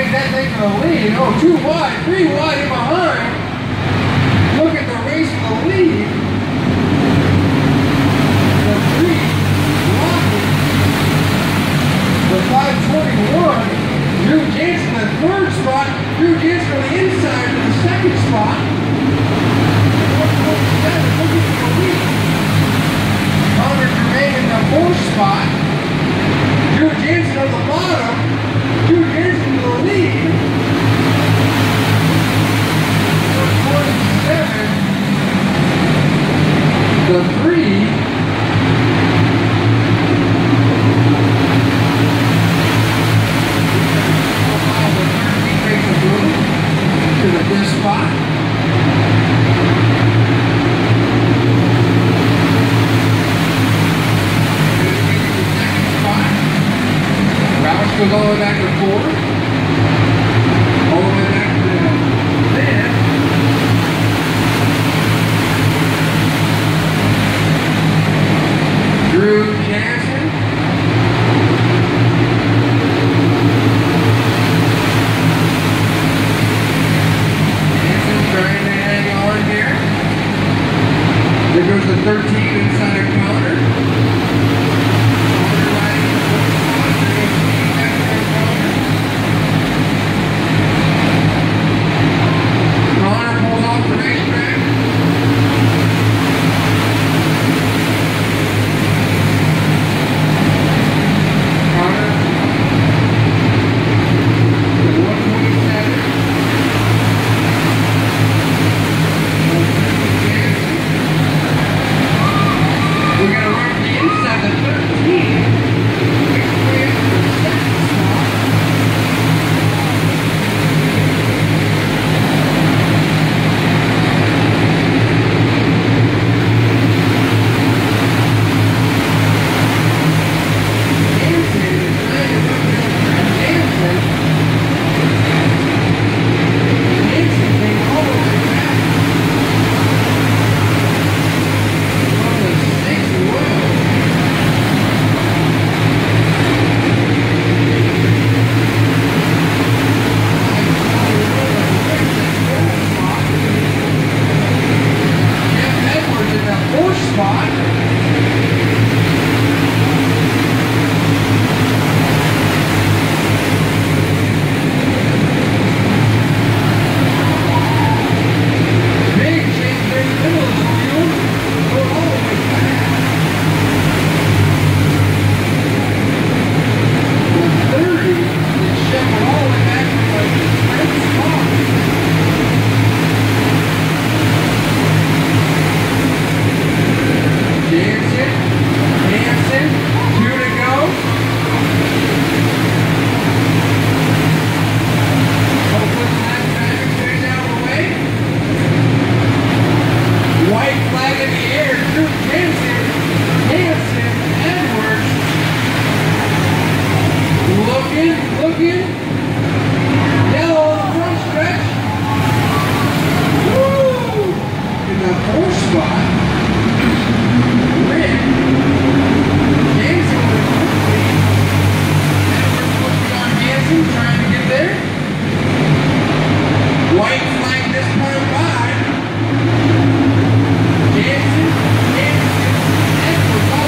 take that thing for the lead. Oh, 2 wide, 3 wide in behind. Look at the race for the lead. The 3 blocking. The 521. Drew Jansen the 3rd spot. Drew Jansen on the inside to the 2nd spot. 127 looking for the lead. Connor Germain in the 4th spot. Drew Jansen on the bottom. Drew Jansen to the lead. 47. The 3. To the 5th spot. Roberts goes all the way back to 4th. All the way back to 5th. Drew Jansen. Jansen trying to hang on here. There goes the 13 inside of Connor. Connor pulls off the racetrack. Connor with 127. We're going to run from the inside the 13.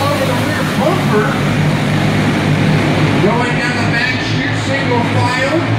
Going down the back chute, single file.